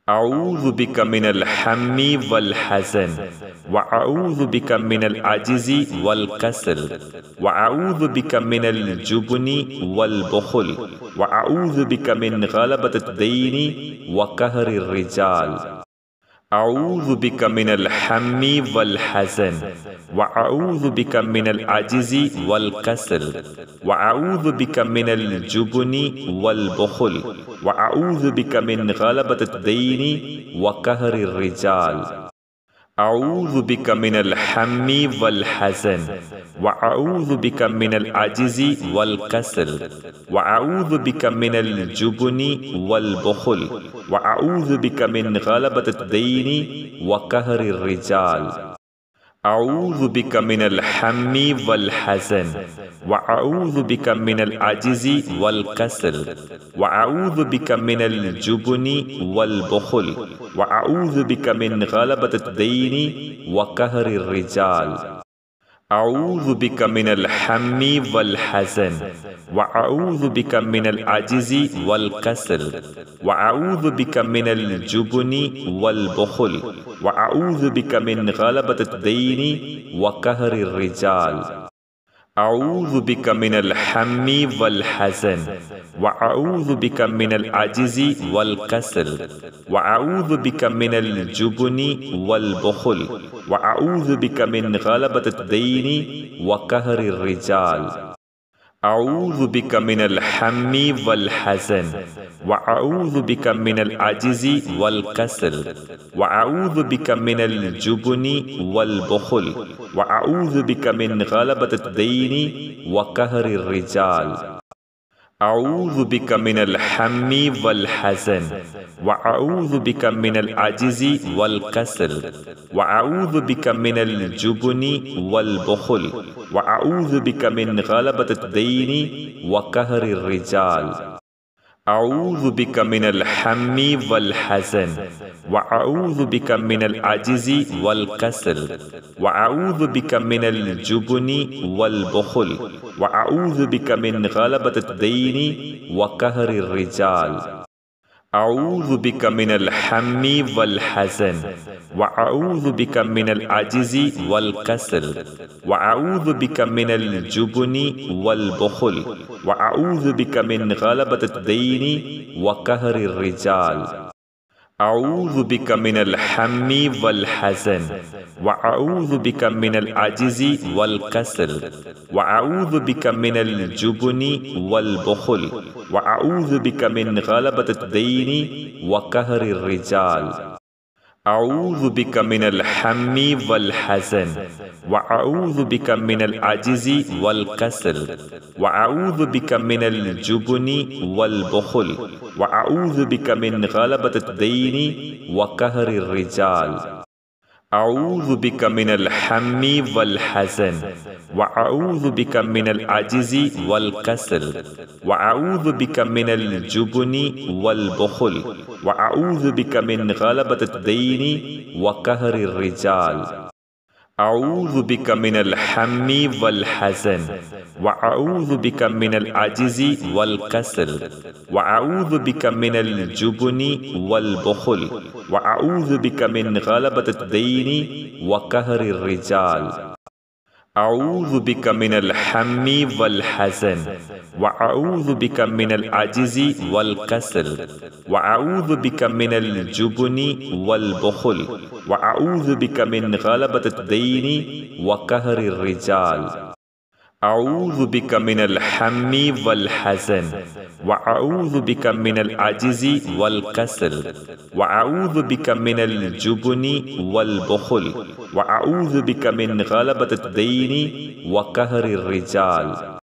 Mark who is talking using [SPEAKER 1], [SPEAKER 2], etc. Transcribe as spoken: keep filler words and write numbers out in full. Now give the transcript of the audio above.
[SPEAKER 1] अऊज़ु बिका मिनल हम्मी वल हज़न व अऊज़ु बिका मिनल अजिज़ी वल कसल व अऊज़ु बिका मिनल जुबनी वल बुख़ल व अऊज़ु बिका मिन ग़लबतिद दीनी व कहरि रिजाल। अऊज़ु बिका मिनल हम्मी वल हज़न व अऊज़ु बिका मिनल अजिज़ी वल कसल व अऊज़ु बिका मिनल जुबनी वल बुख़ल व अऊज़ु बिका मिन ग़लबतिद दीनी व कहरि रिजाल। अऊज़ु बिका मिनल हम्मी वल हज़न व अऊज़ु बिका मिनल अजिज़ी वल कसल व अऊज़ु बिका मिनल जुबनी वल बुख़ल व अऊज़ु बिका मिन ग़लबतिद दीनी व कहरि रिजाल। अऊज़ु बिका मिनल हम्मी वल हज़न व अऊज़ु बिका मिनल अजिज़ी वल कसल व अऊज़ु बिका मिनल जुबनी वल बुख़ल व अऊज़ु बिका मिन ग़लबतिद दीनी व कहरि रिजाल। अऊज़ु बिका मिनल हम्मी वल हज़न व अऊज़ु बिका मिनल अजिज़ी वल कसल व अऊज़ु बिका मिनल जुबनी वल बुख़ल व अऊज़ु बिका मिन ग़लबतिद दीनी व कहरि रिजाल। अऊज़ु बिका मिनल हम्मी वल हज़न व अऊज़ु बिका मिनल अजिज़ी वल कसल व अऊज़ु बिका मिनल जुबनी वल बुख़ल व अऊज़ु बिका मिन ग़लबतिद दीनी व कहरि रिजाल। अऊज़ु बिका मिनल हम्मी वल हज़न व अऊज़ु बिका मिनल अजिज़ी वल कसल व अऊज़ु बिका मिनल जुबनी वल बुख़ल व अऊज़ु बिका मिन ग़लबतिद दीनी व कहरि रिजाल। अऊज़ु बिका मिनल हम्मी वल हज़न व अऊज़ु बिका मिनल अजिज़ी वल कसल व अऊज़ु बिका मिनल जुबनी वल बुख़ल व अऊज़ु बिका मिन ग़लबतिद दीनी व कहरि रिजाल। अऊज़ु बिका मिनल हम्मी वल हज़न व अऊज़ु बिका मिनल अजिज़ी वल कसल व अऊज़ु बिका मिनल जुबनी वल बुख़ल व अऊज़ु बिका मिन ग़लबतिद दीनी व कहरि रिजाल। अऊज़ु बिका मिनल हम्मी वल हज़न व अऊज़ु बिका मिनल अजिज़ी वल कसल व अऊज़ु बिका मिनल जुबनी वल बुख़ल व अऊज़ु बिका मिन ग़लबतिद दीनी व कहरि रिजाल। अऊज़ु बिका मिनल हम्मी वल हज़न व अऊज़ु बिका मिनल अजिज़ी वल कसल व अऊज़ु बिका मिनल जुबनी वल बुख़ल व अऊज़ु बिका मिन ग़लबतिद दीनी व कहरि रिजाल। अऊज़ु बिका मिनल हम्मी वल हज़न व अऊज़ु बिका मिनल अजिज़ी वल कसल व अऊज़ु बिका मिनल जुबनी वल बुख़ल व अऊज़ु बिका मिन ग़लबतिद दीनी व कहरि रिजाल। अऊज़ु बिका मिनल हम्मी वल हज़न व अऊज़ु बिका मिनल अजिज़ी वल कसल व अऊज़ु बिका मिनल जुबनी वल बुख़ल व अऊज़ु बिका मिन ग़लबतिद दीनी व कहरि रिजाल। अऊज़ु बिका मिनल हम्मी वल हज़न व अऊज़ु बिका मिनल अजिज़ी वल कसल व अऊज़ु बिका मिनल जुबनी वल बुख़ल व अऊज़ु बिका मिन ग़लबतिद दीनी व कहरि रिजाल। अऊज़ु बिका मिनल हम्मी वल हज़न व अऊज़ु बिका मिनल अजिज़ी वल कसल व अऊज़ु बिका मिनल जुबनी वल बुख़ल व अऊज़ु बिका मिन ग़लबतिद दीनी व कहरि रिजाल। अऊज़ु बिका मिनल हम्मी वल हज़न व अऊज़ु बिका मिनल अजिज़ी वल कसल व अऊज़ु बिका मिनल जुबनी वल बुख़ल व अऊज़ु बिका मिन ग़लबतिद दीनी व कहरि रिजाल।